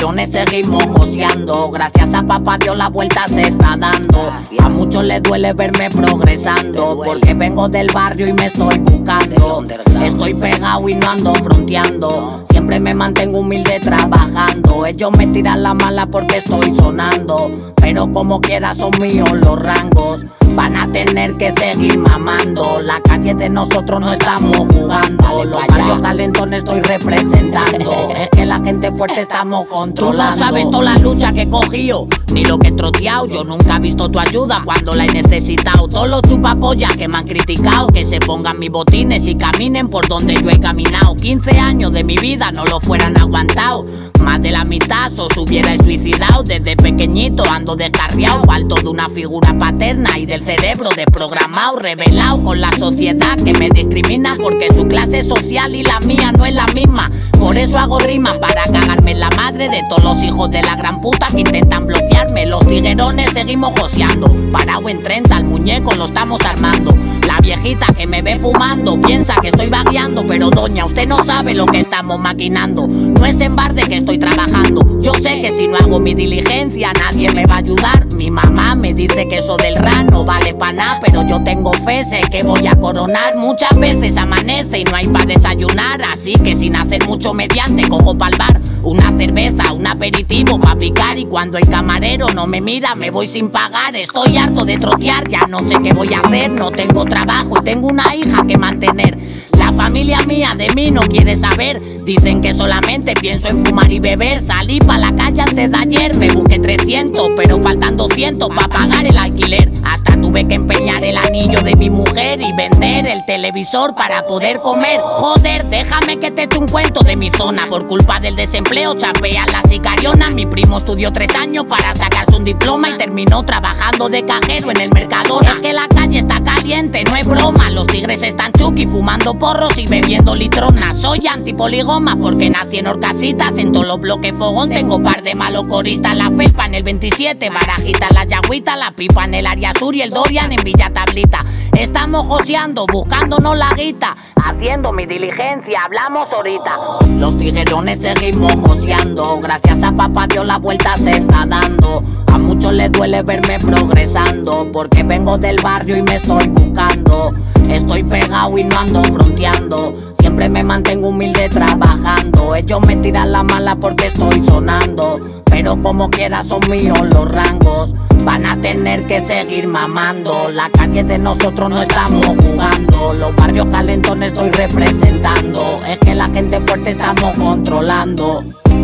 tiguerones seguimos joseando. Gracias a papá Dios la vuelta se está dando. A muchos les duele verme progresando, porque vengo del barrio y me estoy buscando. Estoy pegado y no ando fronteando. Siempre me mantengo humilde trabajando. Ellos me tiran la mala porque estoy sonando, pero como quiera son míos los rangos. Van a tener que seguir mamando. La calle de nosotros no estamos jugando. Los barrios calentones estoy representando. Es que la gente fuerte estamos controlando. Tú no sabes toda la lucha que he cogido, ni lo que he troteado. Yo nunca he visto tu ayuda cuando la he necesitado. Todos los chupapollas que me han criticado, que se pongan mis botines y caminen por donde yo he caminado. 15 años de mi vida no lo fueran aguantado. Más de la mitad os hubierais suicidado. Desde pequeñito ando descarriado, falto de una figura paterna y del cerebro desprogramado, revelado con la sociedad que me discrimina porque su clase social y la mía no es la misma. Por eso hago rimas para cagarme en la madre de todos los hijos de la gran puta que intentan bloquearme. Los tiguerones seguimos joseando, parado en 30 al muñeco lo estamos armando. La viejita que me ve fumando piensa que estoy vagueando, pero doña, usted no sabe lo que estamos maquinando. No es en Barde que estoy trabajando. Yo sé que si no hago mi diligencia nadie me va a ayudar. Mi mamá me dice que eso del RAN no vale pa' nada, pero yo tengo fe, sé que voy a coronar. Muchas veces amanece y no hay pa' desayunar, así que sin hacer mucho mediante cojo pa'l bar una cerveza, un aperitivo pa' picar. Y cuando el camarero no me mira me voy sin pagar. Estoy harto de trotear, ya no sé qué voy a hacer. No tengo trabajo y tengo una hija que mantener. La familia mía de mí no quiere saber. Dicen que solamente pienso en fumar y beber. Salí pa' la calle antes de ayer, me busqué 300, pero faltan 200 pa' pagar el alquiler. Hasta tuve que empeñar el anillo de mi mujer y vender el televisor para poder comer. Joder, déjame que te eche un cuento de mi zona. Por culpa del desempleo chapean las sicarionas. Mi primo estudió 3 años para sacarse un diploma y terminó trabajando de cajero en el Mercadona. Es que la calle está caliente, no es broma. Los tigres están chuki fumando porros y bebiendo litronas. Soy antipoligoma porque nací en Orcasitas. En todos los bloques fogón tengo par de malocoristas. La Felpa en el 27, Barajita, la Yagüita, la Pipa en el área sur y el Dorian en Villa Tablita. Estamos joseando, buscándonos la guita, haciendo mi diligencia, hablamos ahorita. Los tiguerones seguimos joseando. Gracias a papá Dios la vuelta se está dando. A muchos les duele verme progresando, porque vengo del barrio y me estoy buscando. Estoy pegado y no ando fronteando. Siempre me mantengo humilde trabajando. Ellos me tiran la mala porque estoy sonando, pero como quiera son míos los rangos. Van a tener que seguir mamando. La calle de nosotros no estamos jugando. Los barrios calentones estoy representando. Es que la gente fuerte estamos controlando.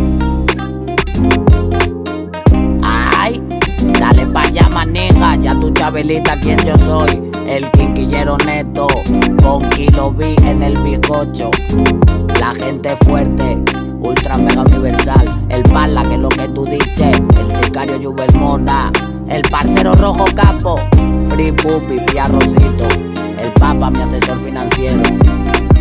Ay, dale pa' allá, manija. Ya tu Chabelita, quien yo soy. El quinquillero neto, con Kilo B en el bizcocho. La gente fuerte, ultra mega universal. El pala, que es lo que tú dices. El sicario Jubel Mora. El parcero rojo capo. Free Puppy, Fia Rosito. El papa, mi asesor financiero.